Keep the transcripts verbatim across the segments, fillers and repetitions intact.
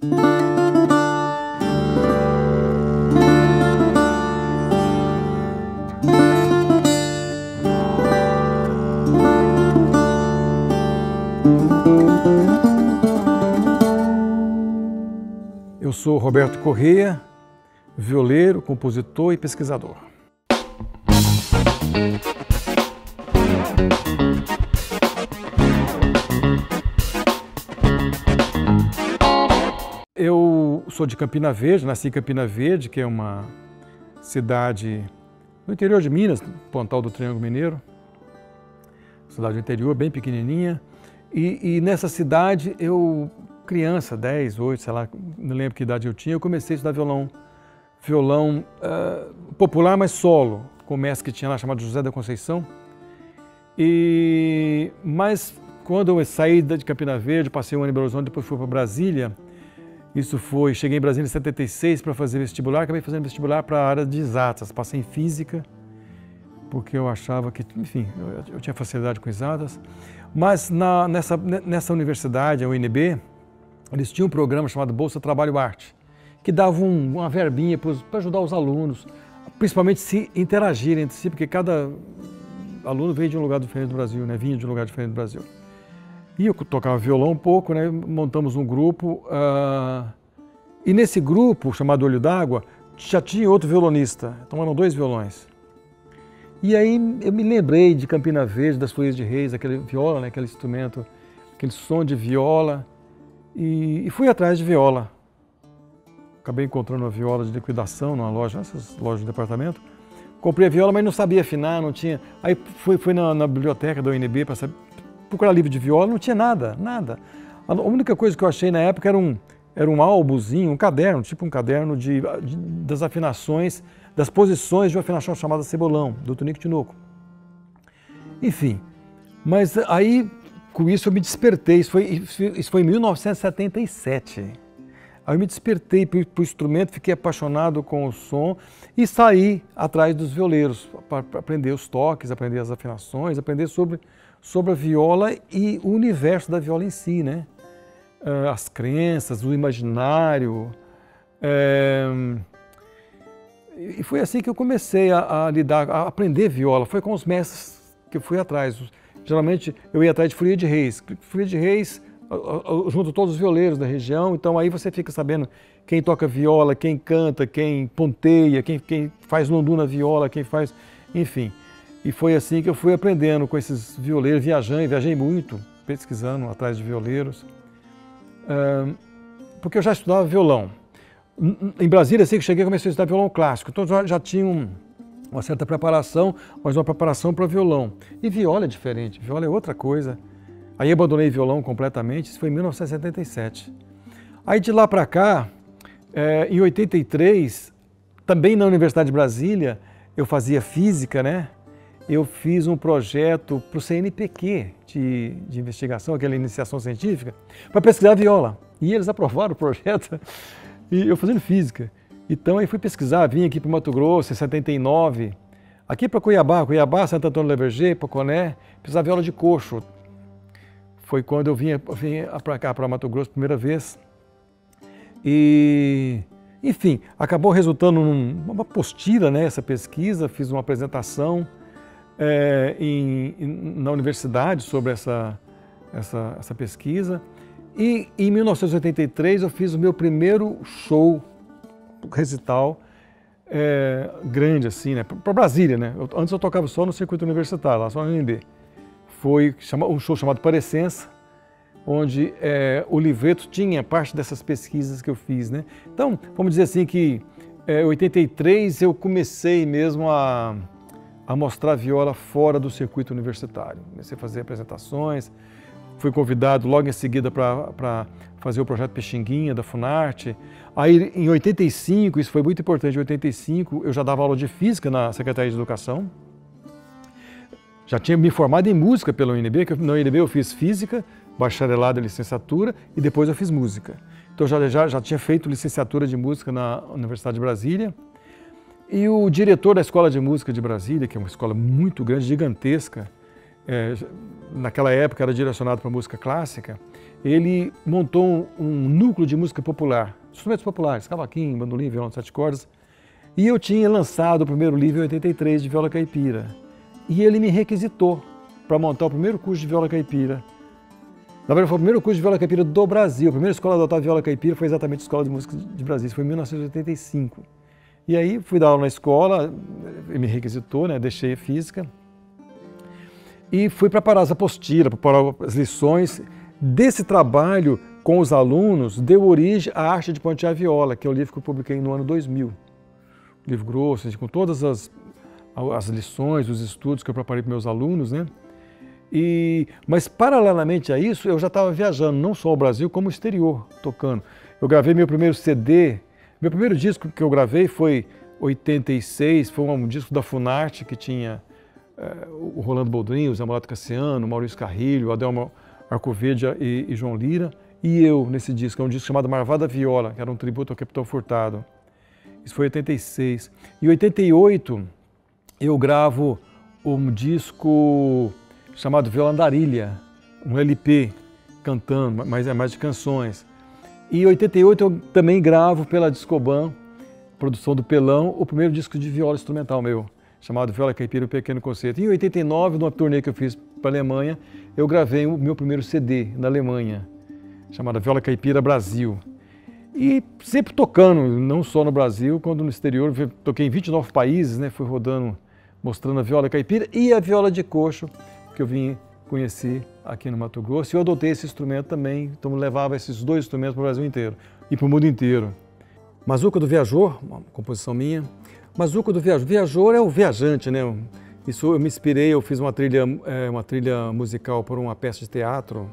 Eu sou Roberto Corrêa, violeiro, compositor e pesquisador. Eu sou de Campina Verde, nasci em Campina Verde, que é uma cidade no interior de Minas, Pontal do Triângulo Mineiro. Cidade do interior, bem pequenininha. E, e nessa cidade, eu, criança, dez, oito, sei lá, não lembro que idade eu tinha, eu comecei a estudar violão. Violão uh, popular, mas solo, com o mestre que tinha lá, chamado José da Conceição. E, mas quando eu saí de Campina Verde, passei um ano em Belo Horizonte, depois fui para Brasília. Isso foi, cheguei em Brasília em setenta e seis para fazer vestibular, acabei fazendo vestibular para a área de exatas, passei em física, porque eu achava que, enfim, eu, eu tinha facilidade com exatas. Mas na, nessa, nessa universidade, a U N B, eles tinham um programa chamado Bolsa Trabalho Arte, que dava um, uma verbinha para ajudar os alunos, principalmente se interagirem entre si, porque cada aluno veio de um lugar diferente do Brasil, né? Vinha de um lugar diferente do Brasil. E eu tocava violão um pouco, né? Montamos um grupo, uh, e nesse grupo, chamado Olho d'Água, já tinha outro violonista, então eram dois violões. E aí eu me lembrei de Campina Verde, das Folias de Reis, aquele viola, né? Aquele instrumento, aquele som de viola, e, e fui atrás de viola. Acabei encontrando uma viola de liquidação numa loja, essas lojas de departamento. Comprei a viola, mas não sabia afinar, não tinha. Aí fui, fui na, na biblioteca da U N B para saber. Procurar livro de viola, não tinha nada, nada. A única coisa que eu achei na época era um, era um álbuzinho, um caderno, tipo um caderno de, de, das afinações, das posições de uma afinação chamada cebolão, do Tonico Tinoco. Enfim, mas aí com isso eu me despertei, isso foi, isso foi em mil novecentos e setenta e sete. Aí eu me despertei para o instrumento, fiquei apaixonado com o som e saí atrás dos violeiros, para aprender os toques, aprender as afinações, aprender sobre... sobre a viola e o universo da viola em si, né? As crenças, o imaginário. É... E foi assim que eu comecei a, a lidar, a aprender viola. Foi com os mestres que eu fui atrás. Geralmente eu ia atrás de Folia de Reis. Folia de Reis, junto todos os violeiros da região, então aí você fica sabendo quem toca viola, quem canta, quem ponteia, quem, quem faz lundu na viola, quem faz... enfim. E foi assim que eu fui aprendendo com esses violeiros, viajando, viajei muito, pesquisando atrás de violeiros, porque eu já estudava violão. Em Brasília, assim que cheguei, comecei a estudar violão clássico, então já, já tinha um, uma certa preparação, mas uma preparação para violão. E viola é diferente, viola é outra coisa. Aí abandonei violão completamente, isso foi em mil novecentos e setenta e sete. Aí de lá para cá, é, em oitenta e três, também na Universidade de Brasília, eu fazia física, né? Eu fiz um projeto para o C N P Q de, de investigação, aquela iniciação científica, para pesquisar viola. E eles aprovaram o projeto, e eu fazendo física. Então aí fui pesquisar, vim aqui para Mato Grosso em setenta e nove, aqui para Cuiabá, Cuiabá, Santo Antônio do Leverger, Poconé, pesquisar viola de coxo. Foi quando eu vim, vim para cá, para Mato Grosso, primeira vez. E... enfim, acabou resultando numa apostila, né, essa pesquisa, fiz uma apresentação É, em, na universidade sobre essa, essa, essa pesquisa. E em mil novecentos e oitenta e três eu fiz o meu primeiro show, recital, é, grande assim, né, para Brasília, né? Eu, antes eu tocava só no circuito universitário, lá só no U N B. Foi um show chamado Parecença, onde é, o livreto tinha parte dessas pesquisas que eu fiz, né? Então, vamos dizer assim que em é, oitenta e três eu comecei mesmo a a mostrar viola fora do circuito universitário. Comecei a fazer apresentações, fui convidado logo em seguida para fazer o projeto Pixinguinha, da Funarte. Aí, em oitenta e cinco, isso foi muito importante, em oitenta e cinco, eu já dava aula de física na Secretaria de Educação. Já tinha me formado em música pela U N B, que na U N B eu fiz física, bacharelado e licenciatura, e depois eu fiz música. Então, já, já, já tinha feito licenciatura de música na Universidade de Brasília. E o diretor da Escola de Música de Brasília, que é uma escola muito grande, gigantesca, é, naquela época era direcionado para música clássica, ele montou um, um núcleo de música popular, instrumentos populares, cavaquinho, bandolim, violão de sete cordas. E eu tinha lançado o primeiro livro em oitenta e três de viola caipira. E ele me requisitou para montar o primeiro curso de viola caipira. Na verdade, foi o primeiro curso de viola caipira do Brasil. A primeira escola a adotar viola caipira foi exatamente a Escola de Música de Brasília, foi em mil novecentos e oitenta e cinco. E aí fui dar aula na escola, ele me requisitou, né? Deixei a física. E fui preparar as apostilas, preparar as lições. Desse trabalho com os alunos, deu origem à Arte de Pontear Viola, que é o livro que eu publiquei no ano dois mil. Livro grosso, com todas as, as lições, os estudos que eu preparei para meus alunos, né? E, mas, paralelamente a isso, eu já estava viajando, não só ao Brasil, como ao exterior, tocando. Eu gravei meu primeiro C D, meu primeiro disco que eu gravei foi em oitenta e seis, foi um disco da Funarte, que tinha é, o Rolando Boldrin, o Zé Mulato Cassiano, o Maurício Carrilho, o Adelmo Arcoverde e, e João Lira, e eu nesse disco, é um disco chamado Marvada Viola, que era um tributo ao Capitão Furtado. Isso foi em oitenta e seis. Em oitenta e oito, eu gravo um disco chamado Viola Andarilha, um L P cantando, mas é mais de canções. E em oitenta e oito eu também gravo pela Discoban, produção do Pelão, o primeiro disco de viola instrumental meu, chamado Viola Caipira, o Pequeno Concerto. E em oitenta e nove, numa turnê que eu fiz para a Alemanha, eu gravei o meu primeiro C D na Alemanha, chamado Viola Caipira Brasil. E sempre tocando, não só no Brasil, quando no exterior, toquei em vinte e nove países, né? Fui rodando, mostrando a viola caipira e a viola de coxo, que eu vim conhecer aqui no Mato Grosso. E eu adotei esse instrumento também, então levava esses dois instrumentos para o Brasil inteiro e para o mundo inteiro. Mazuca do Viajor, uma composição minha. Mazuca do Viajor, Viajor é o viajante, né? Isso eu me inspirei, eu fiz uma trilha, é, uma trilha musical para uma peça de teatro,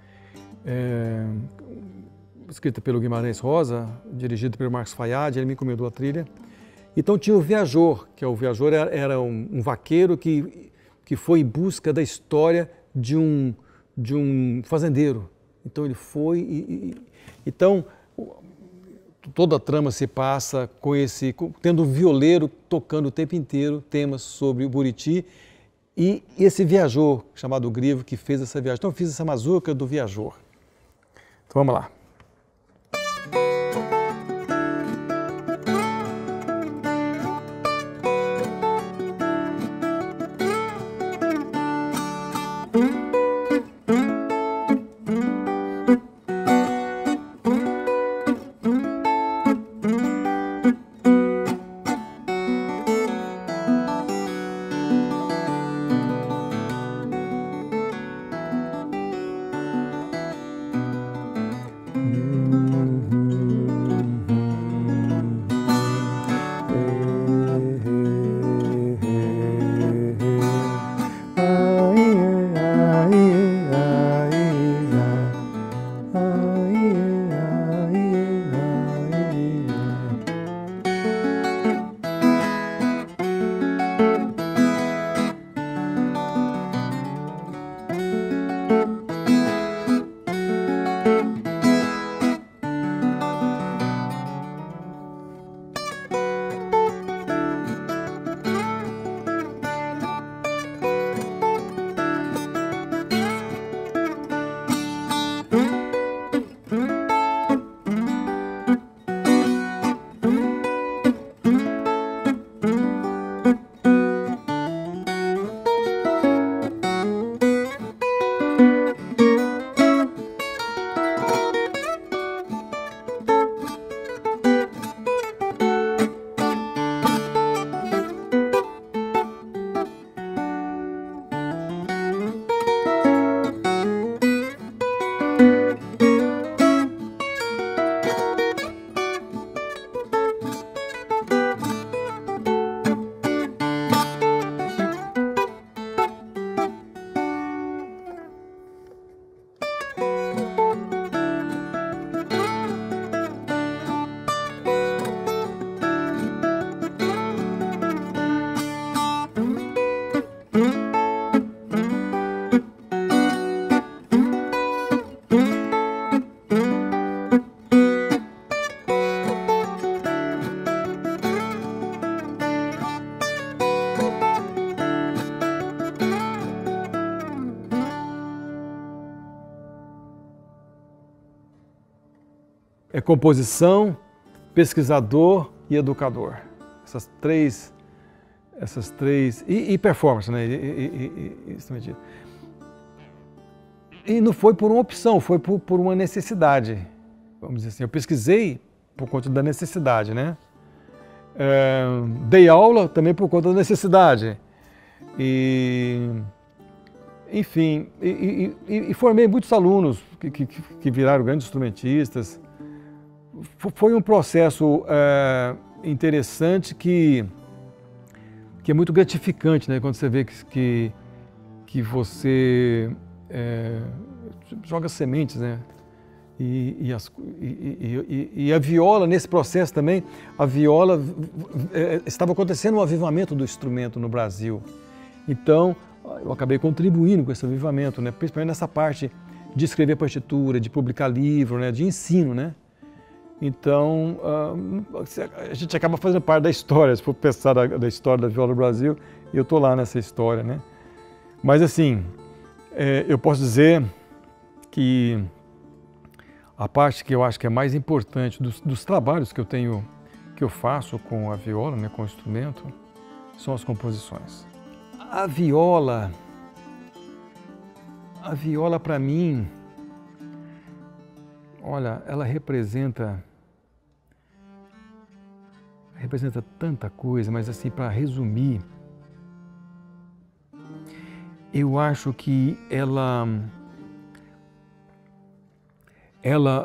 é, escrita pelo Guimarães Rosa, dirigida pelo Marcos Fayad, ele me encomendou a trilha. Então tinha o Viajor, que é o Viajor era, era um, um vaqueiro que, que foi em busca da história de um, de um fazendeiro. Então ele foi e, e então toda a trama se passa com esse, tendo um violeiro tocando o tempo inteiro temas sobre o Buriti e esse Viajor, chamado Grivo, que fez essa viagem. Então eu fiz essa mazuca do Viajor. Então vamos lá. é composição, pesquisador e educador. Essas três, essas três e, e performance, né? E, e, e, e, e não foi por uma opção, foi por, por uma necessidade. Vamos dizer assim, eu pesquisei por conta da necessidade, né? É, dei aula também por conta da necessidade. E, enfim, e, e, e formei muitos alunos que, que, que viraram grandes instrumentistas. Foi um processo é, interessante que, que é muito gratificante, né? Quando você vê que, que, que você é, joga sementes, né? E, e, as, e, e, e a viola, nesse processo também, a viola, é, estava acontecendo um avivamento do instrumento no Brasil. Então, eu acabei contribuindo com esse avivamento, né? Principalmente nessa parte de escrever partitura, de publicar livro, né? De ensino, né? Então, a gente acaba fazendo parte da história, se for pensar da, da história da viola no Brasil, e eu estou lá nessa história, né? Mas assim, é, eu posso dizer que a parte que eu acho que é mais importante dos, dos trabalhos que eu tenho, que eu faço com a viola, né, com o instrumento, são as composições. A viola, a viola para mim, olha, ela representa, representa tanta coisa, mas assim, para resumir, eu acho que ela ela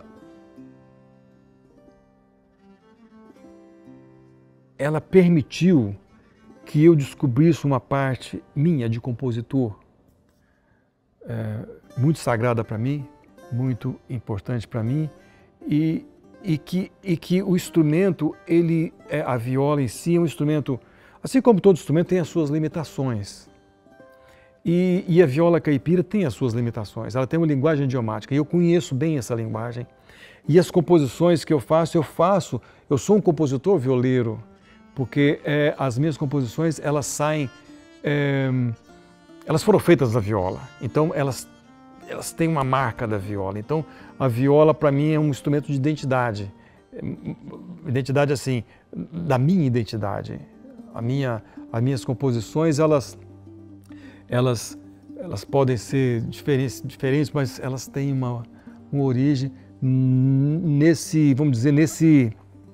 ela permitiu que eu descobrisse uma parte minha de compositor é, muito sagrada para mim, muito importante para mim, e, e, que, e que o instrumento, ele, é, a viola em si é um instrumento, assim como todo instrumento tem as suas limitações. E, e a viola caipira tem as suas limitações, ela tem uma linguagem idiomática, e eu conheço bem essa linguagem. E as composições que eu faço, eu faço, eu sou um compositor violeiro, porque é, as minhas composições, elas saem, é, elas foram feitas na viola, então elas, elas têm uma marca da viola. Então a viola para mim é um instrumento de identidade, identidade assim, da minha identidade. A minha, as minhas composições, elas, elas, elas podem ser diferentes, diferentes, mas elas têm uma, uma origem nesse, vamos dizer, nesse,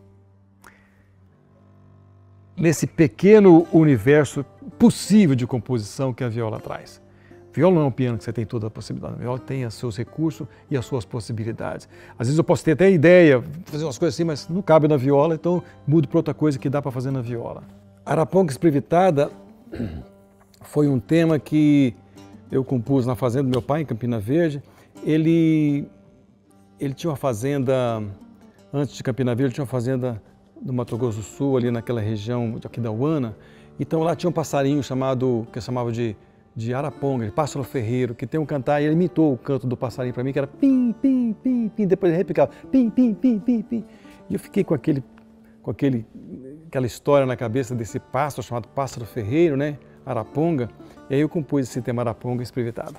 nesse pequeno universo possível de composição que a viola traz. Viola não é um piano que você tem toda a possibilidade, a viola tem os seus recursos e as suas possibilidades. Às vezes eu posso ter até ideia, fazer umas coisas assim, mas não cabe na viola, então mudo para outra coisa que dá para fazer na viola. Araponga Esprevitada foi um tema que eu compus na fazenda do meu pai, em Campina Verde. Ele, ele tinha uma fazenda, antes de Campina Verde, ele tinha uma fazenda no Mato Grosso do Sul, ali naquela região de Aquidauana. Então lá tinha um passarinho chamado, que eu chamava de, de araponga, de pássaro ferreiro, que tem um cantar, e ele imitou o canto do passarinho para mim, que era pim, pim, pim, pim, depois ele replicava pim, pim, pim, pim, pim. E eu fiquei com aquele, com aquele, aquela história na cabeça desse pássaro chamado pássaro ferreiro, né, araponga, e aí eu compus esse tema Araponga Esprevitada.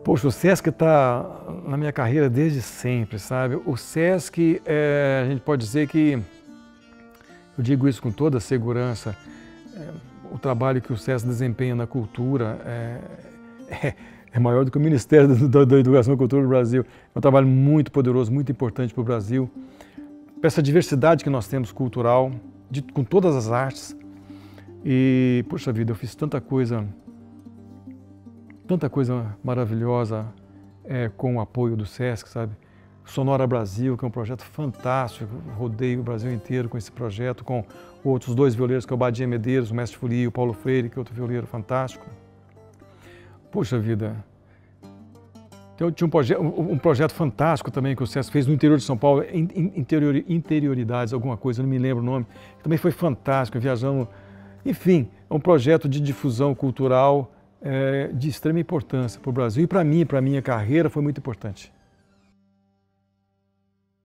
Poxa, o Sesc está na minha carreira desde sempre, sabe? O Sesc, é, a gente pode dizer que, eu digo isso com toda segurança, é, o trabalho que o Sesc desempenha na cultura é, é, é maior do que o Ministério da, da Educação e Cultura do Brasil. É um trabalho muito poderoso, muito importante para o Brasil, para essa diversidade que nós temos cultural, de, com todas as artes. E, puxa vida, eu fiz tanta coisa, tanta coisa maravilhosa é, com o apoio do Sesc, sabe? Sonora Brasil, que é um projeto fantástico, rodei o Brasil inteiro com esse projeto, com outros dois violeiros, que é o Badia Medeiros, o Mestre Furi, e o Paulo Freire, que é outro violeiro fantástico. Puxa vida, eu tinha um, proje um projeto fantástico também que o Sesc fez no interior de São Paulo, interior interioridades, alguma coisa, eu não me lembro o nome, também foi fantástico, viajamos, enfim, é um projeto de difusão cultural é, de extrema importância para o Brasil e para mim, para a minha carreira, foi muito importante.